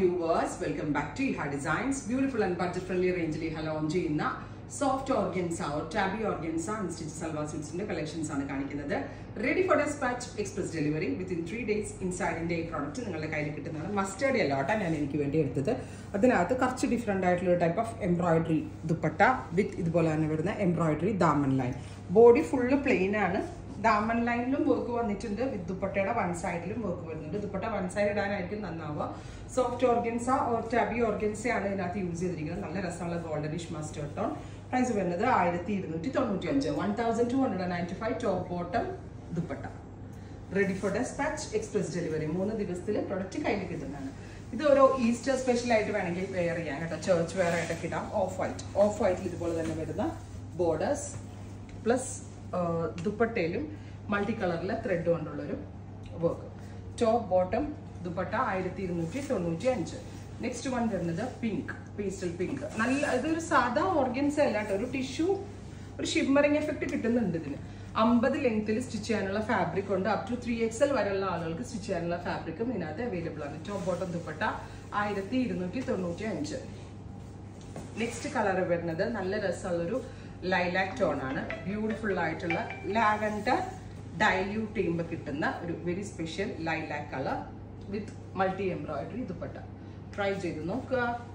viewers, welcome back to Iha Designs. Beautiful and budget friendly range li hello on ചെയ്യുന്ന soft organza or tabby organza and stitch salwar suits ന്റെ collections ആണ് കാണിക്കുന്നത്. Ready for dispatch, express delivery within 3 days inside India product നിങ്ങളുടെ കയ്യിൽ കിട്ടുന്നതാണ്. Mustard യെല്ലോട്ടാ ഞാൻ എനിക്ക് വേണ്ടി എടുത്തത്. അതിനകത്ത് കുറച്ച് ഡിഫറെന്റ് ആയിട്ടുള്ള type of embroidery dupatta with ഇതുപോലെ തന്നെ വരുന്ന എംബ്രോയിഡറി ദാമൻ ലൈൻ. ബോഡി ഫുള്ള് പ്ലെയിൻ ആണ്. ദാമൻ ലൈനിലും വർക്ക് വന്നിട്ടുണ്ട്. വിത്ത് ദുപ്പട്ടയുടെ വൺ സൈഡിലും വർക്ക് വരുന്നുണ്ട്. ദുപ്പട്ട വൺ സൈഡ് ഇടാനായിരിക്കും നന്നാവുക. Soft organza or tabby organza ആണ് ഇതിനകത്ത് യൂസ് ചെയ്തിരിക്കുന്നത്. നല്ല രസമുള്ള ഗോൾഡനിഷ് മസ്റ്റേർഡ് ടോൺ. പ്രൈസ് വരുന്നത് 1295. 1295 top bottom dupatta. Ready for despatch, express delivery. 3 ദിവസത്തിൽ പ്രൊഡക്റ്റ് കയ്യിൽ കിട്ടുന്നതാണ്. ഇത് ഓരോ ഈസ്റ്റർ സ്പെഷ്യൽ ആയിട്ട് വേണമെങ്കിൽ വെയർ ചെയ്യാൻ കേട്ടോ. ചർച്ച് വെയർ ആയിട്ടൊക്കെ ഇടാം. ഓഫ് വൈറ്റിൽ ഇതുപോലെ തന്നെ വരുന്ന ബോർഡേഴ്സ് പ്ലസ് ദുപ്പട്ടയിലും മൾട്ടി കളറിലെ ത്രെഡ് കൊണ്ടുള്ളൊരു work. Top bottom dupatta 1295. Next one വരുന്നത് പിങ്ക്, പേസ്റ്റൽ പിങ്ക്. നല്ല ഇതൊരു സാധാ ഓർഗൻസ് അല്ല കേട്ടോ. ഒരു ടിഷ്യൂ, ഒരു ഷിമ്മറിങ് എഫക്റ്റ് കിട്ടുന്നുണ്ട് ഇതിന്. 50 ലെങ്ത്തിൽ സ്റ്റിച്ച് ചെയ്യാനുള്ള ഫാബ്രിക് ഉണ്ട്. അപ് ടു 3XL വരെയുള്ള ആളുകൾക്ക് സ്റ്റിച്ച് ചെയ്യാനുള്ള ഫാബ്രിക്കും ഇതിനകത്ത് അവൈലബിൾ ആണ്. Top bottom dupatta 1295. Next colour വരുന്നത് നല്ല രസമുള്ളൊരു ലൈലാക് ടോൺ ആണ്. ബ്യൂട്ടിഫുൾ ആയിട്ടുള്ള ലാവൻഡർ ഡൈല്യൂട്ട് ചെയ്യുമ്പോൾ കിട്ടുന്ന ഒരു very special lilac colour with multi embroidery dupatta. Try ചെയ്ത് നോക്കുക.